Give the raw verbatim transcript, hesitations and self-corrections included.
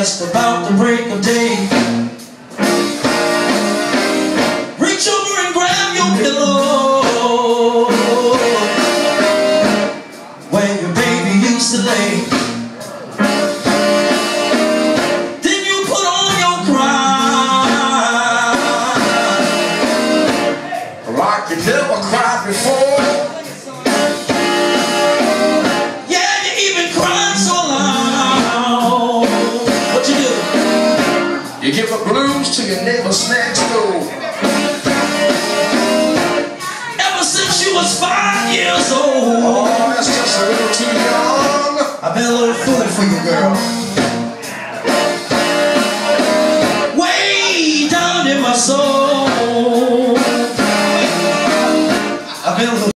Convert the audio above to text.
just about the break of day. Reach over and grab your pillow where your baby used to lay. Then you put on your crown like you never cried before. You give the blues to your neighbors next door. Ever since you was five years old. Oh, that's just a little too young. I've been a little fool for you, girl. Way down in my soul, I've been a little